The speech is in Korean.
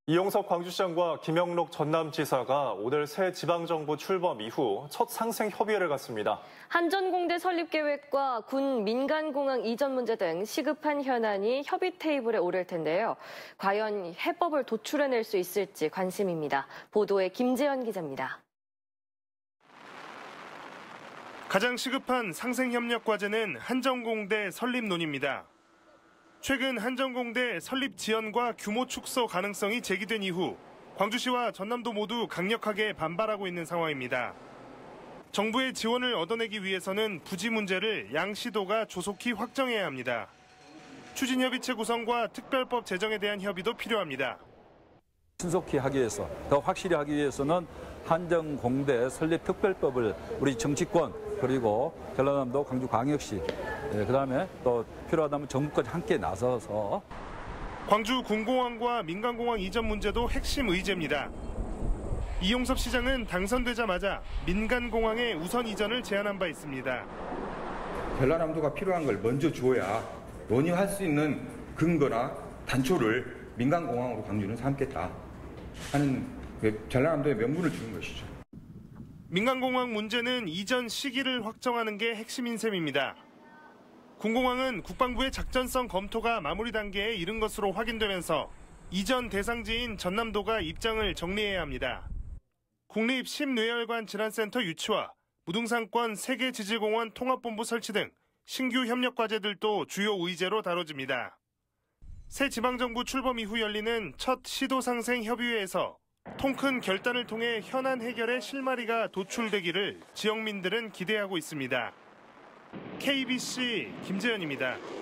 이용섭 광주시장과 김영록 전남지사가 오늘 새 지방정부 출범 이후 첫 상생 협의회를 갖습니다. 한전공대 설립 계획과 군 민간공항 이전 문제 등 시급한 현안이 협의 테이블에 오를 텐데요. 과연 해법을 도출해낼 수 있을지 관심입니다. 보도에 김재현 기자입니다. 가장 시급한 상생협력 과제는 한전공대 설립론입니다. 최근 한전공대 설립 지연과 규모 축소 가능성이 제기된 이후 광주시와 전남도 모두 강력하게 반발하고 있는 상황입니다. 정부의 지원을 얻어내기 위해서는 부지 문제를 양 시도가 조속히 확정해야 합니다. 추진협의체 구성과 특별법 제정에 대한 협의도 필요합니다. 신속히 하기 위해서, 더 확실히 하기 위해서는 한전공대 설립 특별법을 우리 정치권 그리고 전라남도 광주광역시 그다음에 또 필요하다면 정부까지 함께 나서서 광주 군공항과 민간공항 이전 문제도 핵심 의제입니다. 이용섭 시장은 당선되자마자 민간공항의 우선 이전을 제안한 바 있습니다. 전라남도가 필요한 걸 먼저 줘야 논의할 수 있는 근거나 단초를 민간공항으로 광주는 삼겠다 하는 전라남도의 명분을 주는 것이죠. 민간공항 문제는 이전 시기를 확정하는 게 핵심인 셈입니다. 군공항은 국방부의 작전성 검토가 마무리 단계에 이른 것으로 확인되면서 이전 대상지인 전남도가 입장을 정리해야 합니다. 국립 심뇌혈관 질환센터 유치와 무등산권 세계지질공원 통합본부 설치 등 신규 협력 과제들도 주요 의제로 다뤄집니다. 새 지방정부 출범 이후 열리는 첫 시도상생 협의회에서 통큰 결단을 통해 현안 해결의 실마리가 도출되기를 지역민들은 기대하고 있습니다. KBC 김재현입니다.